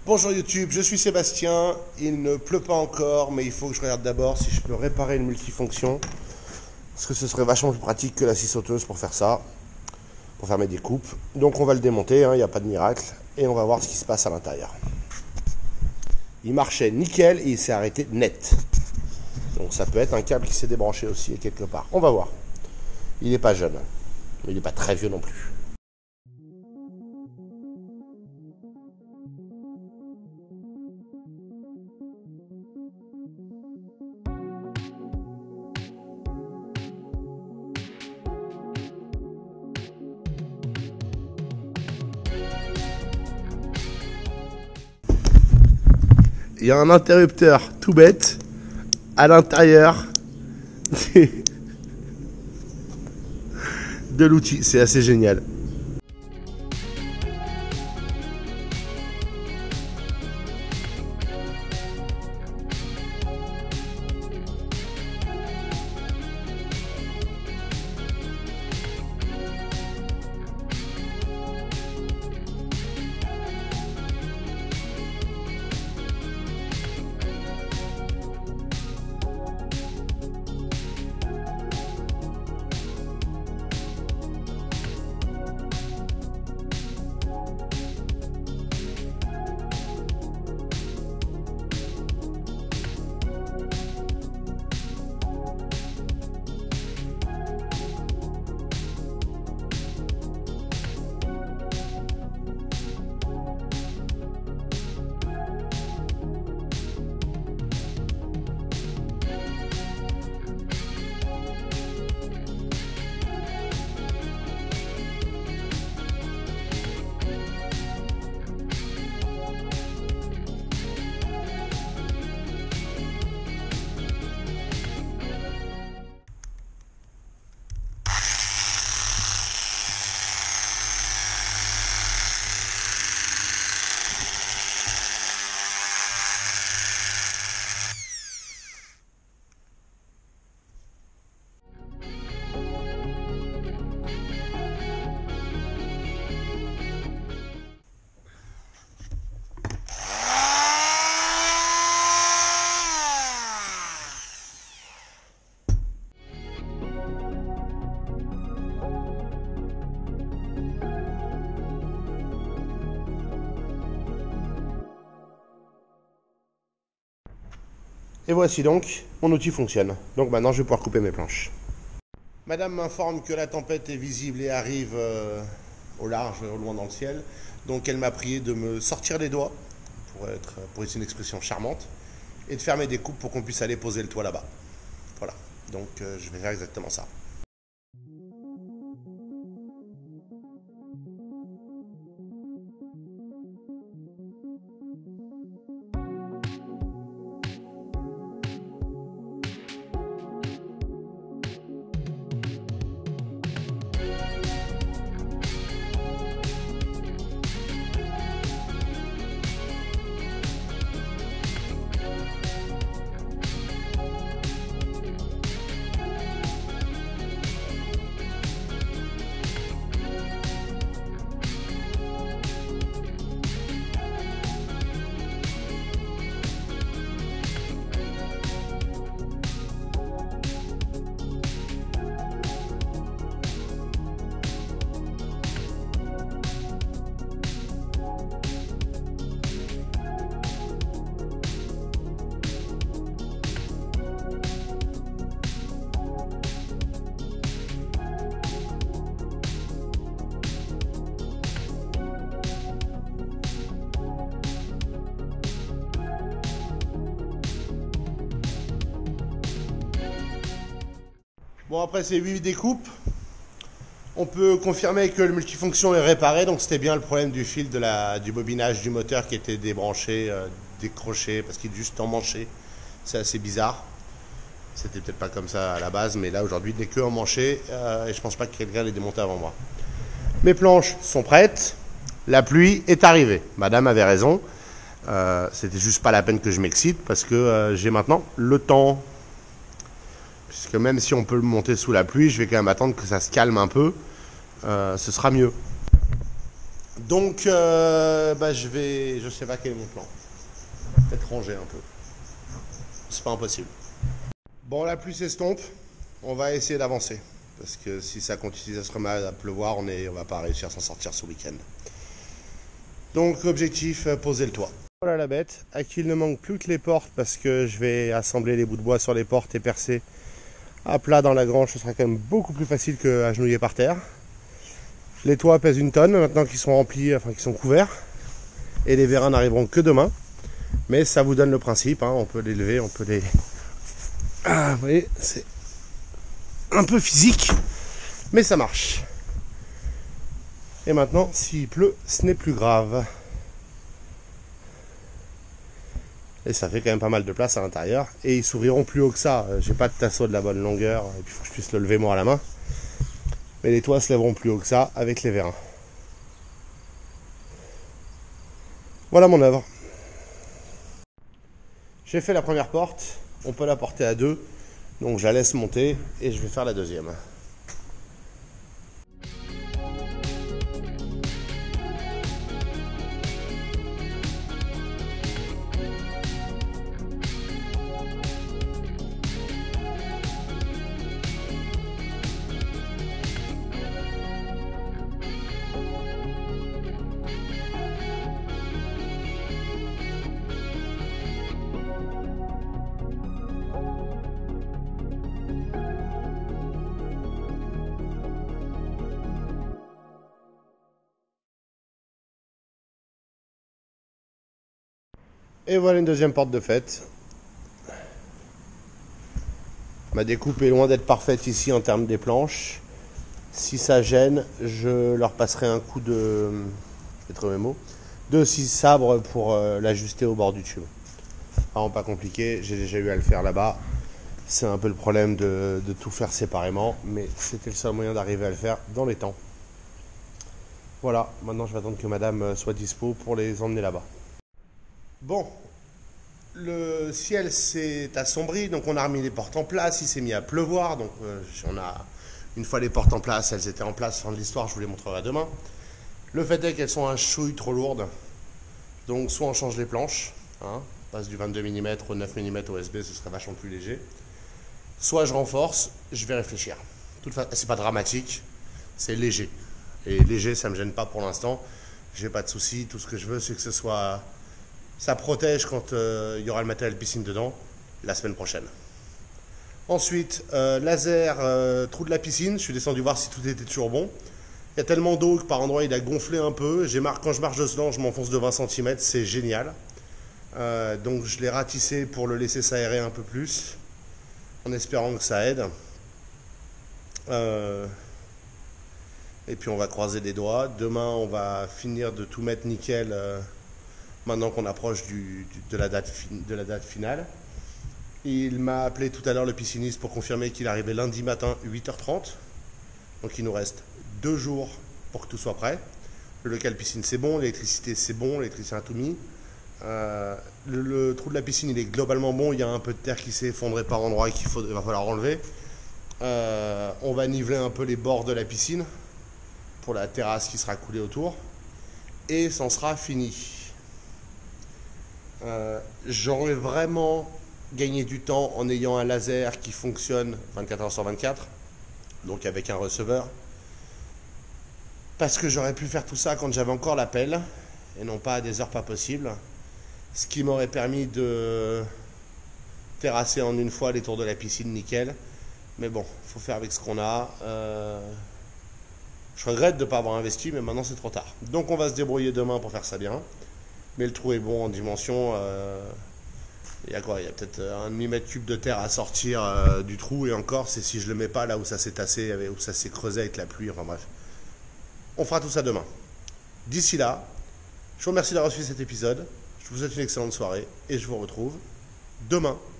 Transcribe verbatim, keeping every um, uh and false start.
Bonjour YouTube, je suis Sébastien. Il ne pleut pas encore, mais il faut que je regarde d'abord si je peux réparer une multifonction. Parce que ce serait vachement plus pratique que la scie sauteuse pour faire ça, pour faire mes découpes. Donc on va le démonter, il hein, n'y a pas de miracle. Et on va voir ce qui se passe à l'intérieur. Il marchait nickel et il s'est arrêté net. Donc ça peut être un câble qui s'est débranché aussi quelque part. On va voir. Il n'est pas jeune, mais il n'est pas très vieux non plus. Il y a un interrupteur tout bête à l'intérieur de l'outil. C'est assez génial. Et voici donc, mon outil fonctionne. Donc maintenant je vais pouvoir couper mes planches. Madame m'informe que la tempête est visible et arrive euh, au large, au loin dans le ciel. Donc elle m'a prié de me sortir les doigts, pour, être, pour utiliser une expression charmante, et de faire mes découpes pour qu'on puisse aller poser le toit là-bas. Voilà, donc euh, je vais faire exactement ça. Bon, après ces huit découpes, on peut confirmer que le multifonction est réparé. Donc c'était bien le problème du fil de la, du bobinage du moteur qui était débranché, euh, décroché, parce qu'il est juste emmanché. C'est assez bizarre. C'était peut-être pas comme ça à la base, mais là aujourd'hui il n'est que emmanché euh, et je pense pas que quelqu'un l'ait démonté avant moi. Mes planches sont prêtes. La pluie est arrivée. Madame avait raison. Euh, c'était juste pas la peine que je m'excite parce que euh, j'ai maintenant le temps. Puisque même si on peut le monter sous la pluie, je vais quand même attendre que ça se calme un peu. Euh, ce sera mieux. Donc, euh, bah, je vais, je sais pas quel est mon plan. Peut-être ranger un peu. C'est pas impossible. Bon, la pluie s'estompe. On va essayer d'avancer. Parce que si ça continue à se remettre à pleuvoir, on est, on va pas réussir à s'en sortir ce week-end. Donc, objectif, poser le toit. Voilà la bête. À qui il ne manque plus que les portes parce que je vais assembler les bouts de bois sur les portes et percer à plat dans la grange. Ce sera quand même beaucoup plus facile qu'agenouiller par terre. Les toits pèsent une tonne maintenant qu'ils sont remplis, enfin qu'ils sont couverts. Et les vérins n'arriveront que demain. Mais ça vous donne le principe, hein. On peut les lever, on peut les... Ah, vous voyez, c'est un peu physique, mais ça marche. Et maintenant, s'il pleut, ce n'est plus grave. Et ça fait quand même pas mal de place à l'intérieur. Et ils s'ouvriront plus haut que ça. J'ai pas de tasseau de la bonne longueur. Et puis il faut que je puisse le lever moi à la main. Mais les toits se lèveront plus haut que ça avec les vérins. Voilà mon œuvre. J'ai fait la première porte. On peut la porter à deux. Donc je la laisse monter et je vais faire la deuxième. Et voilà une deuxième porte de faite. Ma découpe est loin d'être parfaite ici en termes des planches. Si ça gêne, je leur passerai un coup de, je vais trouver mes mots, de scie sabre pour euh, l'ajuster au bord du tube. Vraiment pas compliqué, j'ai déjà eu à le faire là-bas. C'est un peu le problème de, de tout faire séparément, mais c'était le seul moyen d'arriver à le faire dans les temps. Voilà, maintenant je vais attendre que madame soit dispo pour les emmener là-bas. Bon, le ciel s'est assombri, donc on a remis les portes en place, il s'est mis à pleuvoir, donc euh, on a, une fois les portes en place, elles étaient en place, fin de l'histoire, je vous les montrerai demain. Le fait est qu'elles sont un chouille trop lourdes, donc soit on change les planches, hein, on passe du vingt-deux millimètres au neuf millimètres O S B, ce serait vachement plus léger, soit je renforce, je vais réfléchir. C'est pas dramatique, c'est léger, et léger ça me gêne pas pour l'instant, j'ai pas de soucis, tout ce que je veux c'est que ce soit... Ça protège quand euh, il y aura le matériel piscine dedans, la semaine prochaine. Ensuite, euh, laser, euh, trou de la piscine. Je suis descendu voir si tout était toujours bon. Il y a tellement d'eau que par endroit il a gonflé un peu. Mar quand je marche dedans, je m'enfonce de vingt centimètres, c'est génial. Euh, donc je l'ai ratissé pour le laisser s'aérer un peu plus, en espérant que ça aide. Euh, et puis on va croiser les doigts. Demain, on va finir de tout mettre nickel. Euh, Maintenant qu'on approche du, du, de, la date fin, de la date finale. Il m'a appelé tout à l'heure le pisciniste pour confirmer qu'il arrivait lundi matin huit heures trente. Donc il nous reste deux jours pour que tout soit prêt. Le local piscine c'est bon, l'électricité c'est bon, l'électricien a tout mis. Euh, le, le trou de la piscine il est globalement bon, il y a un peu de terre qui s'est effondrée par endroit et qu'il va falloir enlever. Euh, on va niveler un peu les bords de la piscine pour la terrasse qui sera coulée autour. Et c'en sera fini. Euh, J'aurais vraiment gagné du temps en ayant un laser qui fonctionne vingt-quatre heures sur vingt-quatre, donc avec un receveur, parce que j'aurais pu faire tout ça quand j'avais encore la pelle et non pas à des heures pas possibles, ce qui m'aurait permis de terrasser en une fois les tours de la piscine nickel. Mais bon, il faut faire avec ce qu'on a. Euh, je regrette de ne pas avoir investi, mais maintenant c'est trop tard. Donc on va se débrouiller demain pour faire ça bien. Mais le trou est bon en dimension. Euh, il y a quoi? Il y a peut-être un demi-mètre cube de terre à sortir euh, du trou. Et encore, c'est si je le mets pas là où ça s'est tassé, où ça s'est creusé avec la pluie. Enfin bref. On fera tout ça demain. D'ici là, je vous remercie d'avoir suivi cet épisode. Je vous souhaite une excellente soirée. Et je vous retrouve demain